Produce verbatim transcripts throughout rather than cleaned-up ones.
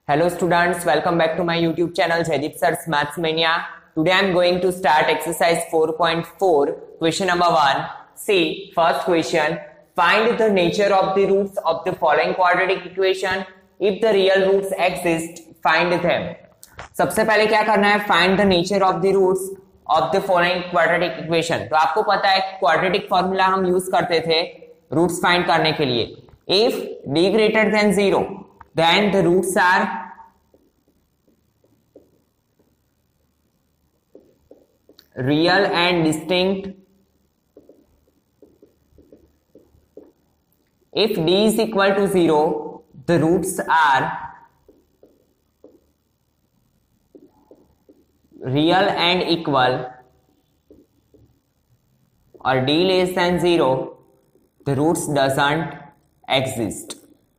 Hello students, welcome back to my YouTube channel Jaideep Sir's Maths Mania. Today I am going to start exercise four point four, question number one. See, first question, find the nature of the roots of the following quadratic equation. If the real roots exist, find them. सबसे पहले क्या करना है, find the nature of the roots of the following quadratic equation. तो आपको पता है quadratic formula हम यूज करते थे roots find करने के लिए. If d greater than zero, then the roots are real and distinct. If d is equal to zero, the roots are real and equal, or d less than zero, the roots doesn't exist.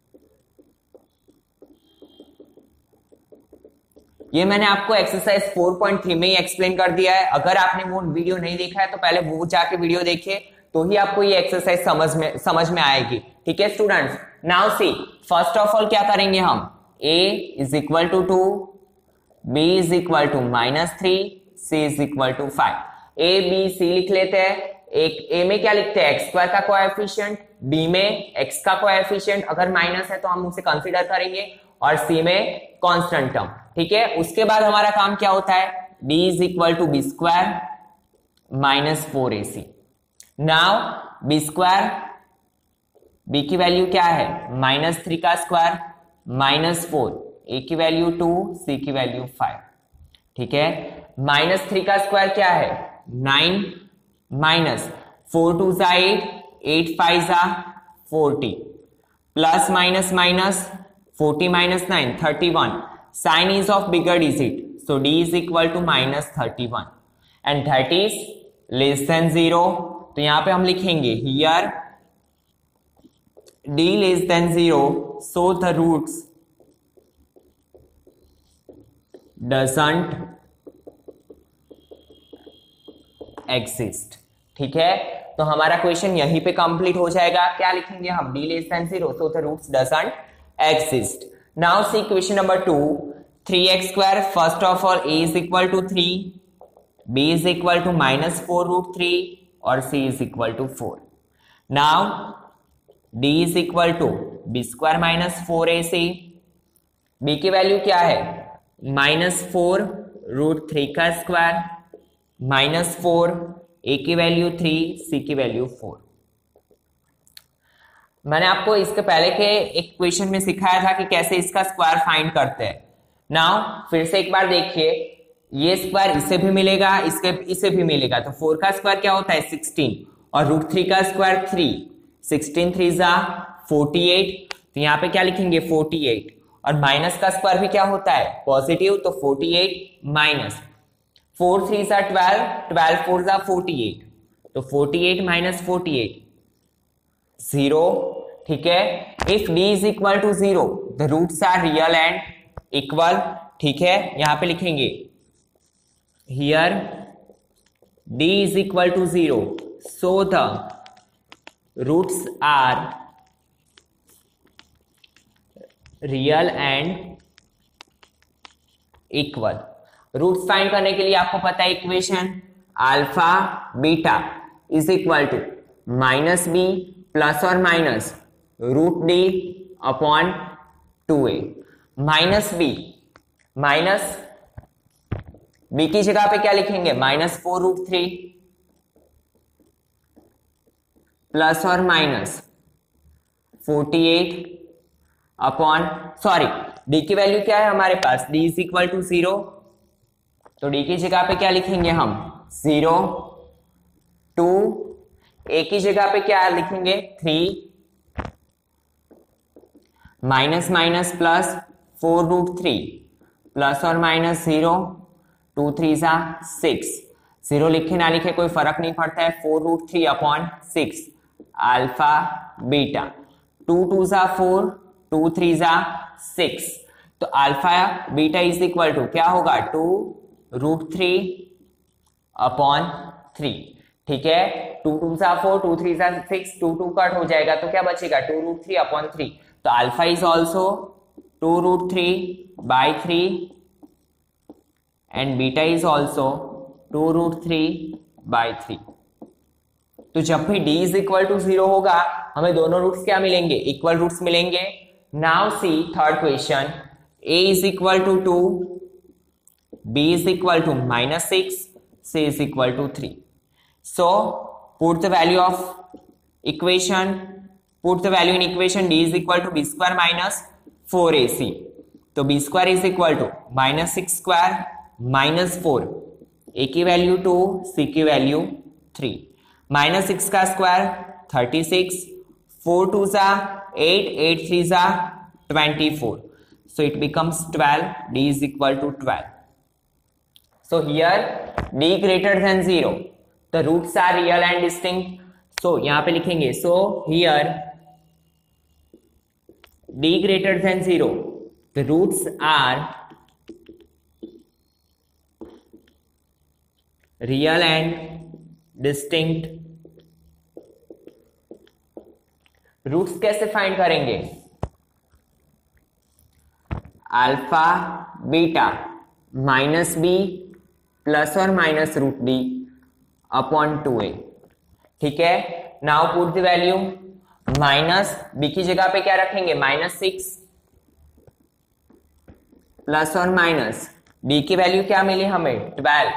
ये मैंने आपको exercise four point three में ही explain कर दिया है. अगर आपने वो वीडियो नहीं देखा है तो पहले वो जाके वीडियो देखिए, तो ही आपको ये एक्सरसाइज समझ में समझ में आएगी. ठीक है students, now see first of all क्या करेंगे हम, a is equal to two, b is equal to minus three, c is equal to five. a b c लिख लेते हैं. एक a में क्या लिखते हैं, एक्स स्क्वायर का कोएफिशिएंट, b में x का कोएफिशिएंट अगर माइनस है तो हम उसे कंसीडर करेंगे, और c में कांस्टेंट टर्म. ठीक है, उसके बाद हमारा काम क्या होता है, d is equal to B square minus four A c. Now b square, b की वैल्यू क्या है, माइनस थ्री का स्क्वायर माइनस फोर, a की वैल्यू टू, c की वैल्यू फाइव. ठीक है, माइनस थ्री का स्क्वायर क्या है, नाइन, माइनस फोर टू जा एट, एट फाइव जा forty, plus minus minus forty minus nine, thirty one. Sign is of bigger digit, so d is equal to minus thirty one, and that is less than zero. तो यहां पे हम लिखेंगे here d less than zero, so the roots doesn't exist. ठीक है, तो हमारा question यहीं पे कंप्लीट हो जाएगा. क्या लिखेंगे हम, d less than zero, so the roots doesn't exist. Now see question number two, three x square. First of all, a is equal to three, b is equal to minus four root three, or c is equal to four. Now d is equal to b square minus four a c. b की value क्या है, minus four root three का square minus four, a की value three, c की value four. मैंने आपको इसके पहले के एक क्वेश्चन में सिखाया था कि कैसे इसका स्क्वायर फाइंड करते हैं. नाउ फिर से एक बार देखिए, ये स्क्वायर इसे भी मिलेगा, इसके इसे भी मिलेगा. तो फोर का स्क्वायर क्या होता है, सिक्सटीन, और रूट थ्री का स्क्वायर थ्री, सिक्सटीन थ्री जा फोर्टी एट. तो यहाँ पे क्या लिखेंगे, फोर्टी एट, और माइनस का स्क्वायर भी क्या होता है, पॉजिटिव, तो forty eight minus four three जा ट्वेल्व, ट्वेल्व फोर जा फोर्टी एट, तो forty eight minus forty eight zero. ठीक है, if d is equal to zero, the roots are real and equal. ठीक है, यहां पे लिखेंगे here d is equal to zero, so the roots are real and equal. Roots find करने के लिए आपको पता है equation, alpha beta is equal to minus b plus और minus root d upon two a. Minus b, minus b की जगह पे क्या लिखेंगे, minus four root three, plus और minus forty eight upon, sorry d की वैल्यू क्या है हमारे पास, d is equal to zero, तो d की जगह पे क्या लिखेंगे हम, जीरो, टू, ए की जगह पे क्या लिखेंगे, three, minus minus plus four root three, plus और माइनस जीरो, टू थ्री जा सिक्स, जीरो लिखे ना लिखे कोई फर्क नहीं पड़ता है, four root three upon six, alpha beta, two two जा फोर, टू थ्री जा सिक्स, तो alpha beta is equal to क्या होगा, two root three upon three. ठीक है, टू टू सा फोर, टू थ्री सा सिक्स, टू टू कट हो जाएगा तो क्या बचेगा, two root three upon three. तो alpha is also two root three by three and beta is also two root three by three. तो जब भी d is equal to zero होगा हमें दोनों रूट्स क्या मिलेंगे, इक्वल रूट्स मिलेंगे। Now see third question, a is equal to two, b is equal to minus six, c is equal to three. So put the value of equation, put the value in equation d is equal to B square minus four A C. तो B square is equal to minus six square minus four, A की value two, C की value three. Minus six का square thirty six, four two ज़ा eight, eight three ज़ा twenty four, so it becomes twelve, d is equal to twelve. So here d greater than zero, the roots are real and distinct. So यहाँ पे लिखेंगे, so here d greater than zero, the roots are real and distinct. Roots कैसे find करेंगे, alpha beta minus b plus और minus root d upon two a. ठीक है, now put the value, minus b की जगह पे क्या रखेंगे, माइनस सिक्स प्लस और माइनस डी की वैल्यू क्या मिली हमें, ट्वेल्व,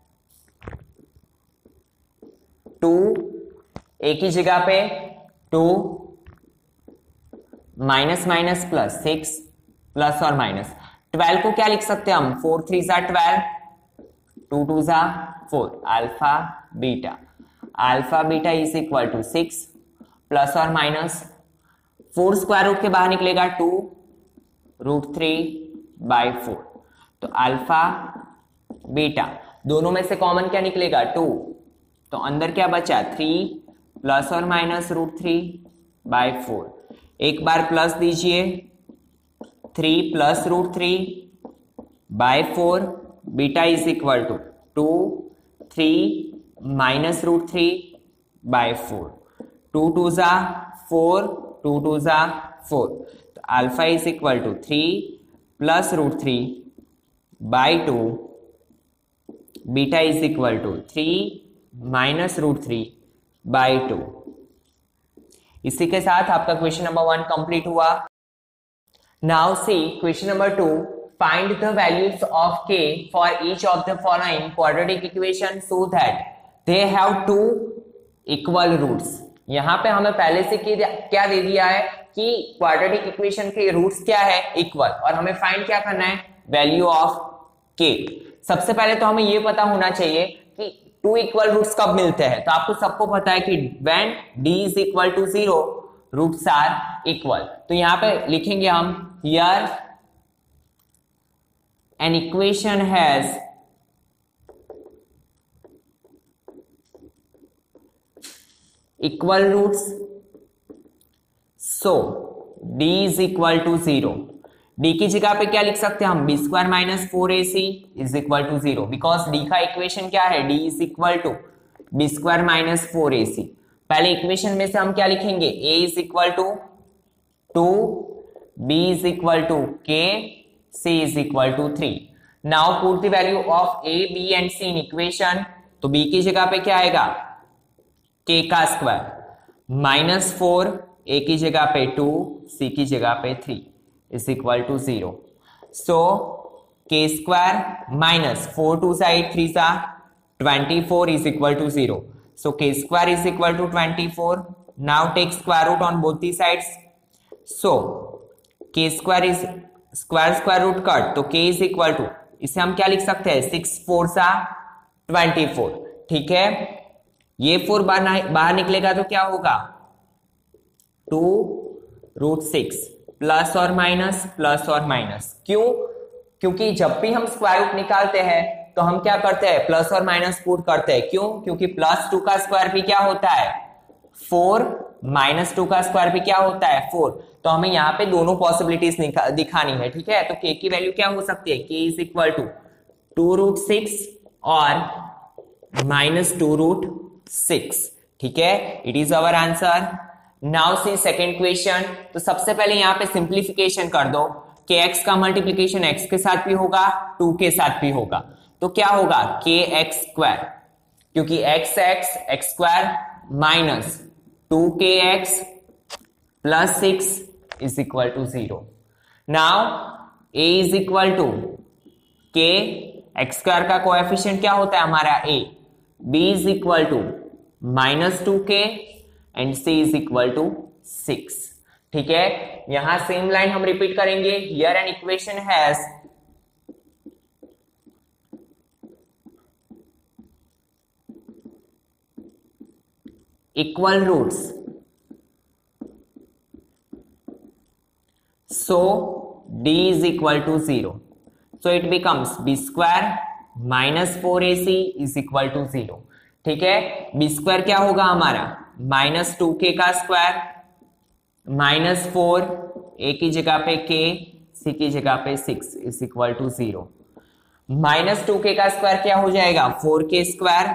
टू ए की जगह पे two minus minus plus six plus और माइनस ट्वेल्व को क्या लिख सकते हैं हम, फोर थ्री ज़ा ट्वेल्व, टू टू ज़ा four, alpha beta, alpha beta is equal to six plus और माइनस फोर स्क्वायर रूट के बाहर निकलेगा two, root three by four. तो अल्फा बीटा दोनों में से कॉमन क्या निकलेगा, टू, तो अंदर क्या बचा, थ्री प्लस और minus root three by four. एक बार प्लस दीजिए, three plus root three by four, beta is equal to two, three minus root three by four, two two ज़ा फोर, टू टू ज़ा फोर, तो alpha is equal to three plus root three by two, beta is equal to three minus root three by two. इसी के साथ आपका question number one complete हुआ। Now see question number two, find the values of k for each of the following quadratic equation so that they have two equal roots. यहां पे हमें पहले से क्या दे दिया है कि क्वाड्रेटिक इक्वेशन के रूट्स क्या है, इक्वल, और हमें फाइंड क्या करना है, वैल्यू ऑफ k। सबसे पहले तो हमें ये पता होना चाहिए कि टू इक्वल रूट्स कब मिलते हैं। तो आपको सबको पता है कि when d is equal to zero roots are equal. तो यहां पे लिखेंगे हम, here an equation has equal roots so d is equal to zero. d की जगह पे क्या लिख सकते हैं हम, b square minus four A c is equal to zero, because d का इक्वेशन क्या है, d is equal to B square minus four A c. पहले इक्वेशन में से हम क्या लिखेंगे, a is equal to two, b is equal to k, c is equal to three. Now put the value of a, b and c in equation. तो b की जगह पे क्या आएगा, k का स्क्वायर माइनस फोर, a की जगह पे टू, c की जगह पे three is equal to zero. So k square minus four two सा एट थ्री सा twenty four is equal to zero. So k square is equal to twenty four. Now take square root on both the sides. So k square is square square root cut, तो k is equal to, इसे हम क्या लिख सकते हैं, six four सा twenty four. ठीक है, ये फोर बाहर बाहर निकलेगा तो क्या होगा, टू रूट सिक्स प्लस और माइनस प्लस और माइनस। क्यों, क्योंकि जब भी हम स्क्वायर रूट निकालते हैं तो हम क्या करते हैं, प्लस और माइनस पुट करते हैं। क्यों, क्योंकि प्लस टू का स्क्वायर भी क्या होता है, फोर, माइनस टू का स्क्वायर भी क्या होता है, फोर। तो हमें यहाँ पे दोनों पॉसिबिलिटीज दिखानी है। ठीक है, तो k की वैल्यू क्या हो सकती है, k is equal to two root six और माइनस टू रूट सिक्स। ठीक है, it is our answer. Now see second question. तो सबसे पहले यहाँ पे सिंप्लीफिकेशन कर दो। के एक्स का मल्टीप्लीकेशन एक्स के साथ भी होगा, टू के साथ भी होगा, तो क्या होगा के एक्स स्क्वायर, क्योंकि x x x square minus two k x plus six is equal to zero. Now a is equal to k x square का कोएफिशिएंट क्या होता है हमारा a, b is equal to minus two k and c is equal to six. ठीक है, यहां same line हम repeat करेंगे। Here an equation has equal roots, so d is equal to zero, so it becomes b square minus four A c is equal to zero। ठीक है, b square क्या होगा हमारा माइनस टू के का square minus four, A की जगह पे k, c की जगह पे six is equal to zero. Minus two k का स्क्वायर क्या हो जाएगा four k square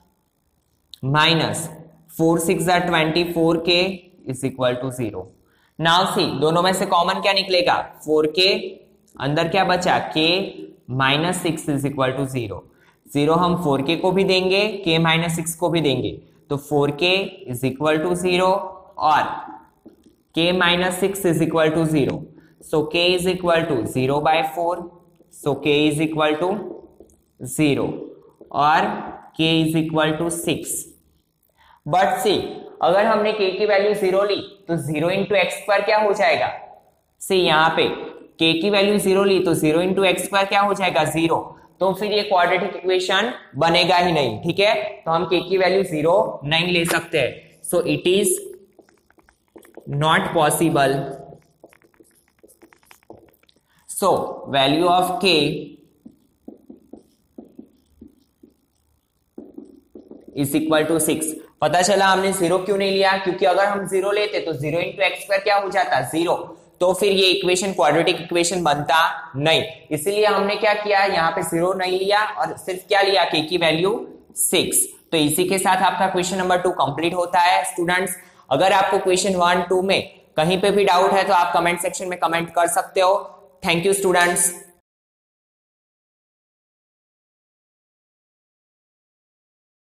minus four six जा twenty four k is equal to zero. Now see दोनों में से कॉमन क्या निकलेगा फोर के, अंदर क्या बचा k minus six is equal to zero. Zero हम फोर के को भी देंगे, के माइनस सिक्स को भी देंगे, तो फोर के इज इक्वल टू जीरो और k minus six is equal to zero. So k is equal to zero by four, so k is equal to zero और k is equal to six. But see अगर हमने k की value zero ली तो zero into x square क्या हो जाएगा, सी यहाँ पे k की वैल्यू जीरो ली तो जीरो इंटू एक्स स्क्वायर क्या हो जाएगा जीरो, तो फिर ये क्वाड्रेटिक इक्वेशन बनेगा ही नहीं। ठीक है, तो हम k की वैल्यू जीरो नहीं ले सकते, so it is not possible. So value of k is equal to six. पता चला हमने जीरो क्यों नहीं लिया, क्योंकि अगर हम जीरो लेते तो जीरो इंटू एक्स स्क्वायर क्या हो जाता जीरो, तो फिर ये इक्वेशन क्वाड्रेटिक इक्वेशन बनता नहीं। इसीलिए हमने क्या किया, यहाँ पे जीरो नहीं लिया और सिर्फ क्या लिया के की वैल्यू सिक्स। तो इसी के साथ आपका क्वेश्चन नंबर टू कंप्लीट होता है। स्टूडेंट्स अगर आपको क्वेश्चन वन टू में कहीं पे भी डाउट है तो आप कमेंट सेक्शन में कमेंट कर सकते हो। Thank you students.